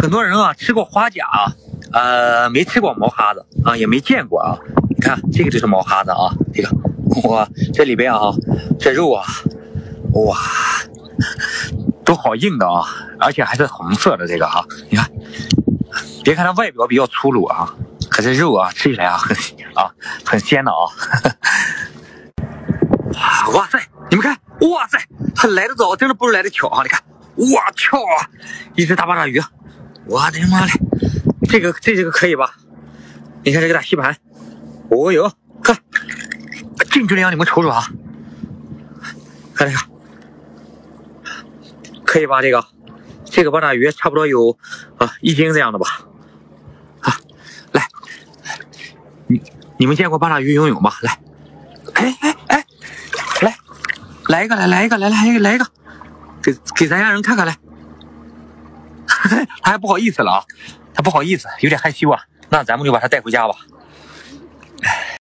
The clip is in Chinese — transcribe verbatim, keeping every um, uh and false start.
很多人啊吃过花甲啊，呃，没吃过毛哈子啊，也没见过啊。你看这个就是毛哈子啊，这个哇，这里边啊，这肉啊，哇，都好硬的啊，而且还是红色的这个啊，你看，别看它外表比较粗鲁啊，可是肉啊吃起来啊很啊很鲜的啊。哇塞，你们看，哇塞，来得早，真的不如来得巧啊！你看，哇跳啊，一只大八爪鱼，我的妈嘞，这个这这个可以吧？你看这个大吸盘，哦哟，看，近距离让你们瞅瞅啊，看这个，可以吧？这个这个八爪鱼差不多有啊一斤这样的吧？啊，来，你你们见过八爪鱼游泳吗？来，哎哎哎。来，来一个，来来一个，来来一个，来一个，给给咱家人看看来。他还不好意思了啊，他不好意思，有点害羞啊。那咱们就把他带回家吧。